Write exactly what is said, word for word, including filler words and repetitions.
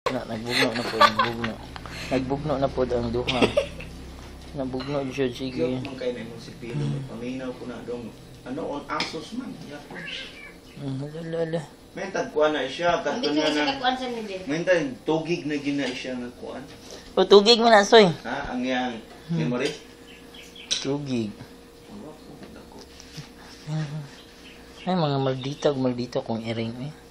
Na, nagbugno na po, nagbugno. Nagbugno na po ang duha. Nabugno siya, sige. Yung mga kayo na yung si Pino, paminaw ko na dong. Ano, on Asos man. Yapon. Mm, lala. May tagkuan na siya. Hindi Katun ko nga siya na. nagkuhan sa nila. May tag tugig na gina siya nagkuan. O, tugig mo na, soy. Ha? Ang yang memory? Tugig. Wala ko, dako. Ay, mga maldita, maldita kung iring eh.